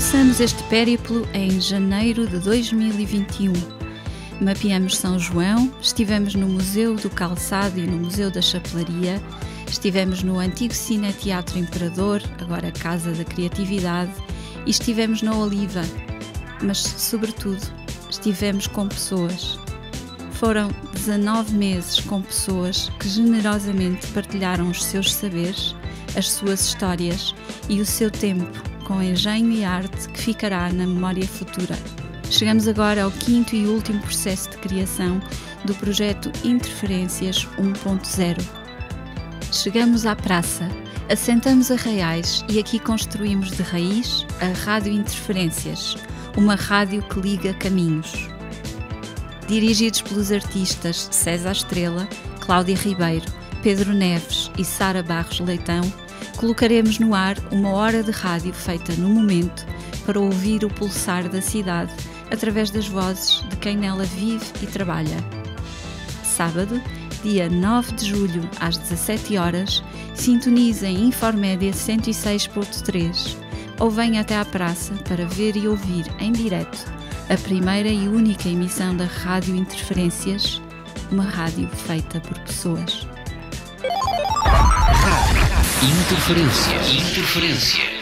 Começamos este périplo em janeiro de 2021. Mapeamos São João, estivemos no Museu do Calçado e no Museu da Chapelaria, estivemos no antigo Cine-Teatro Imperador, agora Casa da Criatividade, e estivemos na Oliva, mas, sobretudo, estivemos com pessoas. Foram 19 meses com pessoas que generosamente partilharam os seus saberes, as suas histórias e o seu tempo com engenho e arte que ficará na memória futura. Chegamos agora ao quinto e último processo de criação do projeto Interferências 1.0. Chegamos à praça, assentamos arraiais e aqui construímos de raiz a Rádio Interferências, uma rádio que liga caminhos. Dirigidos pelos artistas César Estrela, Cláudia Ribeiro, Pedro Neves e Sara Barros Leitão, colocaremos no ar uma hora de rádio feita no momento para ouvir o pulsar da cidade através das vozes de quem nela vive e trabalha. Sábado, dia 9 de julho, às 17 horas, sintonize em Informédia 106.3 ou venha até à praça para ver e ouvir em direto a primeira e única emissão da Rádio Interferências, uma rádio feita por pessoas. Interferências.